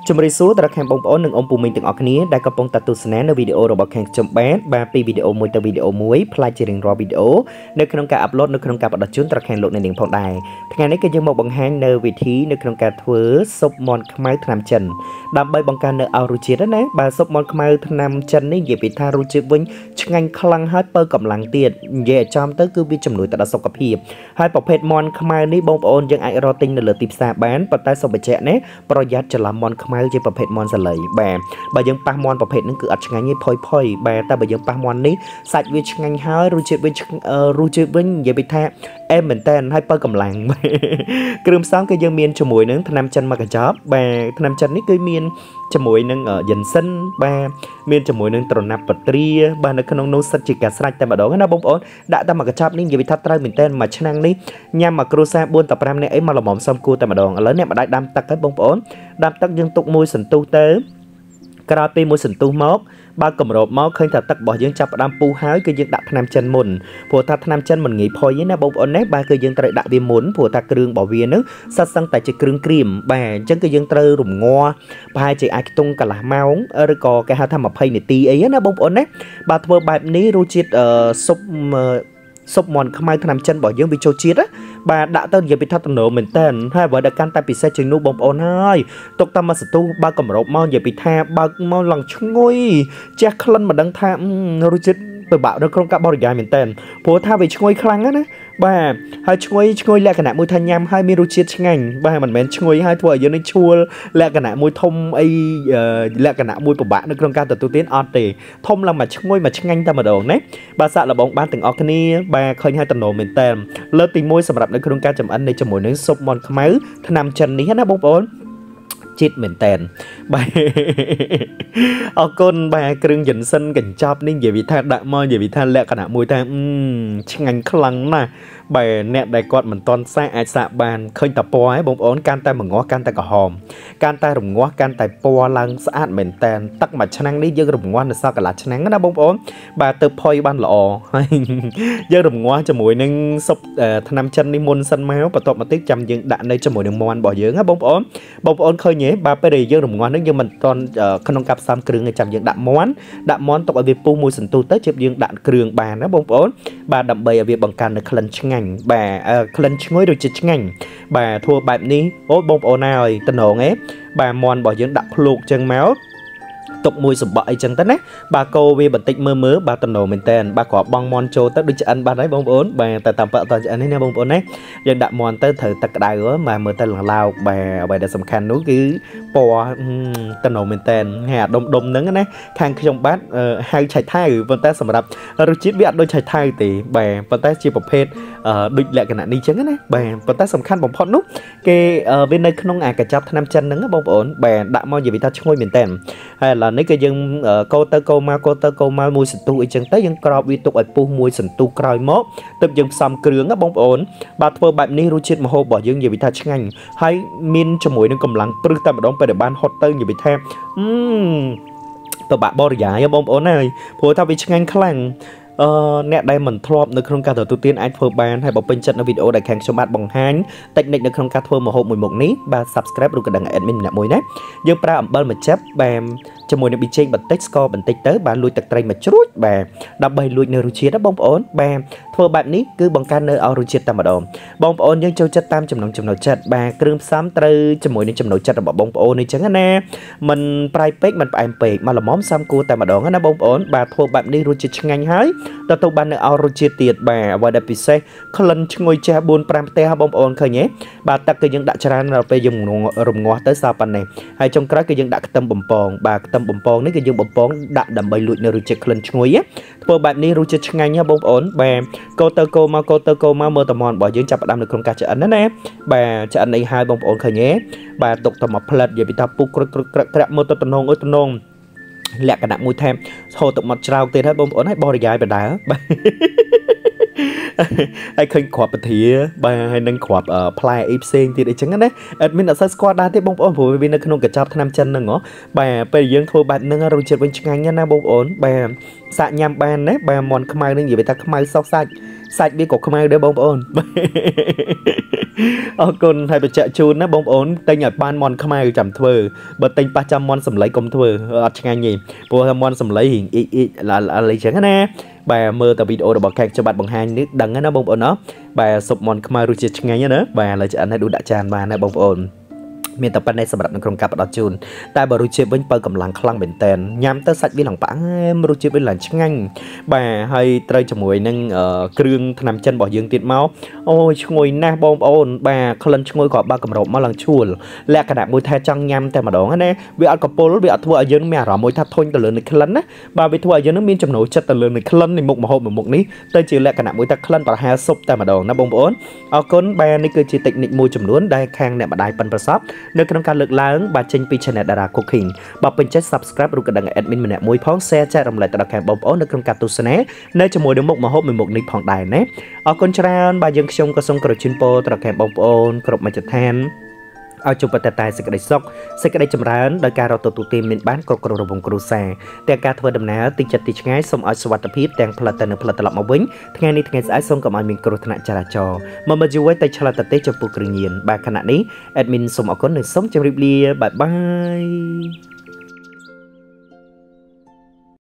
ជំរាបសួរដល់ខាងបងប្អូននិងអ៊ំពូមីងទាំងអស់គ្នាដែលកំពុងតែទស្សនានៅវីដេអូរបស់ខាងខ្ញុំបាទពីវីដេអូមួយទៅវីដេអូមួយផ្លាច់ជារៀងរាល់វីដេអូនៅក្នុងការអាប់ឡូតនៅក្នុងការបដិជូនដល់ខាងលោកអ្នកនាងផងដែរថ្ងៃនេះគឺយើងមកបង្ហាញនៅវិធីនៅក្នុងការធ្វើស៊ុបមាន់ខ្មៅថ្នាំចិនដើម្បីបង្កើននៅរសជាតិណាបាទស៊ុបមាន់ខ្មៅថ្នាំចិននេះនិយាយពីថារសជាតិវិញឆ្ងាញ់ខ្លាំងហើយបើកម្លាំងទៀតនិយាយឲ្យចំទៅគឺវាជំនួយទៅដល់សុខភាពហើយប្រភេទមាន់ខ្មៅនេះបងប្អូនយើងអាចរកទិញនៅលើទីផ្សារបានប៉ុន្តែសូមបញ្ជាក់ណាប្រយ័ត្នច្រឡំមាន់ខ្មៅជាប្រភេទមាន់សាលីបាទបើយើងប៉ះមាន់ប្រភេទហ្នឹងគឺអត់ឆ្ងាញ់ទេផុយបាទតែបើយើងប៉ះមាន់នេះសាច់វាឆ្ងាញ់ហើយរសជាតិវិញនិយាយពីថាអែមមែនតើហើយបើកម្លាំងគ្រឿងផ្សំគឺយើងមានជាមួយនឹងថ្នាំចិនមកកញ្ចប់បាទថ្នាំចិននេះគឺមានជាមួយនឹងយិនសិនបាទមានជាមួយនឹងត្រណាប់បត្រាបាទនៅក្នុងនោះសិតជាការស្រេចតែម្ដងណាបងប្អូនដាក់តែមកកញ្ចប់នេះនិយាយថាត្រូវមែនតើមួយឆ្នាំងនេះញ៉ាំមកគ្រួសារ4ទៅ5នាក់អីមកល្មមសំគួរតែម្ដងឥឡូវអ្នកម្ដាយដាំទឹកហើយបងប្អូនដាំទឹកយើងទុកមួយសន្ទុះទៅក្រោយពីមួយសន្ទុះមកបើកម្របមកឃើញថាទឹករបស់យើងចាប់ផ្ដើមពុះហើយគឺយើងដាក់ថ្នាំចិនមុនព្រោះថាថ្នាំចិនមិនងាយផុយទេណាបងប្អូនណាបាទគឺយើងត្រូវដាក់វាមុនព្រោះថាគ្រឿងរបស់វានឹងសិតសឹងតែជាគ្រឿងក្រៀមបាទអញ្ចឹងគឺយើងត្រូវរំងាស់ប្រហែលជាអាចខ្ទង់កន្លះម៉ោងឬក៏គេហៅថា20នាទីអីណាបងប្អូនណាបាទធ្វើបែបនេះរសជាតិស៊ុបមាន់ខ្មៅថ្នាំចិនរបស់យើងវាចូលជាតិណាបាទដាក់ទៅនិយាយពីថាតំណមែនតើហើយបើដល់កាន់តែពិសេសជាងនោះបងប្អូនហើយទុកតាមមកសន្ទុះបើកម្របមកនិយាយពីថាបើមកឡើងឈ្ងុយជះក្លិនមិនដឹងថារសជាតិពិបាកនៅក្នុងការបរិយាយមែនតើព្រោះថាវាឈ្ងុយខ្លាំងណាបាទហើយឈ្ងុយលក្ខណៈមួយថាញ៉ាំហើយមានរសជាតិឆ្ងាញ់បាទមិនមែនឈ្ងុយហើយធ្វើឲ្យយើងនេះឈួលលក្ខណៈមួយធំអីលក្ខណៈមួយពិបាកនៅក្នុងការទទួលទានអត់ទេធំឡើងមកឈ្ងុយមកឆ្ងាញ់តែម្ដងណាបាទសាក់លបងបានទាំងអស់គ្នាបាទឃើញហើយតំណមែនតើលើកទី1សម្រាប់នៅក្នុងការចម្អិននៃជាមួយនឹងស៊ុបមាន់ខ្មៅថ្នាំចិននេះណាបងប្អូនជាតិមែនតើបាទអរគុណបាទគ្រឿងយិនសិនកញ្ចប់នេះនិយាយថាដាក់មកនិយាយថាលក្ខណៈមួយថាឆ្ងាញ់ខ្លាំងណាស់បាទអ្នកដែលគាត់មិនតន់សាកអាចសាកបានឃើញតែពណ៌ហើយបងប្អូនកាន់តែម្ងាស់កាន់តែក្រហមកាន់តែរងាស់កាន់តែពណ៌ឡើងស្អាតមែនតើទឹកមួយឆ្នាំងនេះយើងរងាស់នៅសល់កន្លះឆ្នាំងណាបងប្អូនបាទទៅផុយបានល្អហើយយើងរងាស់ជាមួយនឹងស៊ុបថ្នាំចិននេះមុនសិនមកបន្ទាប់មកទៀតចាំយើងដាក់នៅជាមួយនឹងមាន់របស់យើងណាបងប្អូនឃើញទេបាទពេលដែលយើងរងាស់នេះយើងមិនតន់ក្នុងការផ្សំគ្រឿងចាំយើងដាក់មាន់ទុកឲ្យវាពុះមួយសន្ទុះទៅជិបយើងដាក់គ្រឿងបានណាបងប្អូនបាទដើម្បីឲ្យវាបង្កើននៅក្លិនឆ្ងាញ់បាទក្លិនឈ្ងុយរសជាតិឆ្ងាញ់បាទធ្វើបែបនេះអូបងប្អូនហើយតំណងឯងបាទមាន់របស់យើងដាក់ភ្លុកចឹងមកទុកមួយសម្បកអីចឹងទៅណាបាទកោវាបន្តិចមើលបាទតំណមែនតើបាទគ្រាប់បងមាន់ចូលទៅដូចឆ្អិនបាត់ហើយបងប្អូនបាទតែតាមប៉តឆ្អិននេះណាបងប្អូនណាយើងដាក់មាន់ទៅត្រូវទឹកក្តៅបាទមើលទៅឡោកបាទអ្វីដែលសំខាន់នោះគឺពណ៌តំណមែនតើហើយអាដុំហ្នឹងណាខាងខ្ញុំបាទហៅឆៃថៅប៉ុន្តែសម្រាប់រសជាតិវាអត់ដូចឆៃថៅទេបាទប៉ុន្តែជាប្រភេទដូចលក្ខណៈនេះចឹងណាបាទប៉ុន្តែសំខាន់បំផុតនោះគេវានៅក្នុងអាកញ្ចប់ថ្នាំចិនហ្នឹងបងប្អូនបាទដាក់មកនិយាយថាឈ្ងុយមែនតើហើយឥឡូវនេះគឺយើងកោទៅកោមកមួយសន្ទុះអីចឹងទៅយើងក្របវាទុកឲ្យពុះមួយសន្ទុះក្រោយមកទើបយើងផ្សំគ្រឿងណាបងប្អូនបាទធ្វើបែបនេះរសជាតិម្ហូបរបស់យើងនិយាយថាឆ្ងាញ់ហើយមានជាមួយនឹងកម្លាំងព្រឹសតែម្ដងពេលដែលបានហត់ទៅនិយាយថាទៅបាក់បរិយាយបងប្អូនហើយព្រោះថាវាឆ្ងាញ់ខ្លាំងអ្នកដែលមិនធ្លាប់នៅក្នុងការទទួលទានអាចធ្វើបានហើយបើពេញចិត្តនៅវីដេអូដែលខាងខ្ញុំបាទបង្ហាញតិចនិចនៅក្នុងការធ្វើម្ហូបមួយមុខនេះបាទ Subscribe ឬក៏ដឹង admin ម្នាក់មួយណាយើងប្រើអំបិលមួយចិបបាទជាមួយនឹងប៊ីចេងបន្តិចស្ករបន្តិចទៅបាទលួចទឹកត្រីមួយជ្រួចបាទដើម្បីលួចនៅរសជាតិណាបងប្អូនបាទធ្វើបែបនេះគឺបង្កើននៅរសជាតិតែម្ដងបងប្អូនយើងចូលចិត្តតាមចំណូលចិត្តបាទគ្រឿងផ្សំត្រូវជាមួយនឹងចំណូលចិត្តរបស់បងប្អូននេះចឹងណាមិនប្រៃពេកមិនផ្អែមពេកមកល្មមសំគួរតែម្ដងណាបងប្អូនបាទធ្វើបែបនេះរសជាតិឆ្ងាញ់ហើយទទួលបាននៅរសជាតិទៀតបាទអ្វីដែលពិសេសក្លិនឈ្ងុយចាស់ 4-5 ផ្ទះបងប្អូនឃើញទេបាទទឹកគឺយើងដាក់ច្រើនដល់ពេលយើងរងាស់ទៅសល់ប៉ុណ្ណេះហើយចុងក្រោយគឺយើងដាក់ខ្ទឹមបំពងបាទខ្ទឹមបំពងនេះគឺយើងបំពងដាក់ដើម្បីលួចនៅរសជាតិក្លិនឈ្ងុយធ្វើបែបនេះរសជាតិឆ្ងាញ់ណាបងប្អូនបាទកោទៅកោមកមើលតំណរបស់យើងចាប់ផ្ដើមនៅក្នុងការឆ្អិនណាបាទឆ្អិនអីហើយបងប្អូនឃើញទេបាទទុកទៅមកផ្លិតនិយាយពីថាពុះក្រាក់មើលទៅតំណលក្ខណៈមួយថែមហូរទឹកមាត់ច្រោកទៀតហើយបងប្អូនហើយបរិយាយបដាបាទហើយឃើញគ្រាប់ពធាបាទហើយនឹងគ្រាប់ផ្លែអីផ្សេងទៀតអីចឹងណាអត់មានអត់សូវស្គាល់ដែរទេបងប្អូនព្រោះវានៅក្នុងកញ្ចប់ថ្នាំចិនហ្នឹងហ៎បាទពេលយើងធ្វើបែបហ្នឹងរសជាតិវិញឆ្ងាញ់ណាបងប្អូនបាទសាកញ៉ាំបានណាបាទមាន់ខ្មៅនឹងនិយាយថាខ្មៅសោះសាច់វាក៏ខ្មៅដែរបងប្អូន con hay bị chạy chun á bông ổn tay nhặt ban mòn không ai chạm thưa bật tay ba trăm mòn sầm lấy công thưa ở ngay nhỉ bùa mòn sầm lấy hiện là lấy chẳng nè bà mơ tập video được bọc kẹt cho bạn bằng hai nước đằng nó bông ổn đó bà sụp mòn không ai rồi ngay nhá nữa bà là anh hay đủ đã tràn bà này bông ổn miền tập bên đâyสำหรับนักการประดับจูนแต่บริเชฟวิ่งไปกำลังคลั่งเป็นเต็นย้ำเตอร์สัตว์วิ่งหลังปังบริเชฟวิ่งหลังช่างบ่ให้เตยจมูกนั่งเครื่องทำจันบ่อยืงติดเมาโอ้ยช่วยหน้าบอมโอนบ่คลันช่วยกอดบ่กำรบมาหลังชูลและขณะมวยไทยจังย้ำแต่มาดองนะวิอัลกอปอลวิอัลทัวร์ยืนไม่หรอมวยทัดทนตะเลือนในคลันนะบ่วิทัวร์ยืนมีจำนวนจัดตะเลือนในคลันในมุกมาโหมุกนี้เตยจือและขณะมวยทัดคลันประหารศพแต่มาดองนะบอมโอนเอาคนบ่นี่คือจิตเทคนิคมวยจำนวนได้แข่งเนี่ยมาได้ปันประซับในขณะการเลือกล้างบาดเจ็บปีชนะดาราคุกคิงบอกเป็นเจ็ด subscribe รูกระดังแอดมินมันเนี่ยมวยพ้องแซ่แจ้รำไรตระแคงบอมโอนในกรมการตุสเน่ในจมูกเดือดมุกมาโหมมุกนี้ผ่องได้เน่เอาคนชราบายังชงกระทรงกระชินโปตระแคงบอมโอนกรบมาจัดแทนเอาจุดปัตตายสกัดซอกสกัดจำร้านโดยการเราตัวตีมินบ้านกรกระบงกรุแซแต่การทวดำน้ำติดจัดติดง่ายสมอัศวัตพิษแต่งผลัดแต่งผลัดตลับมาวิ่งทั้งนี้ทั้งสายส่งกับมันมีกรุธนาจราจรมาอยู่ไว้แต่ฉลาดเตะจมูกกระเงียนบางขณะนี้แอดมินสมเอาคนหนึ่งส้มจำริบเลียบายบาย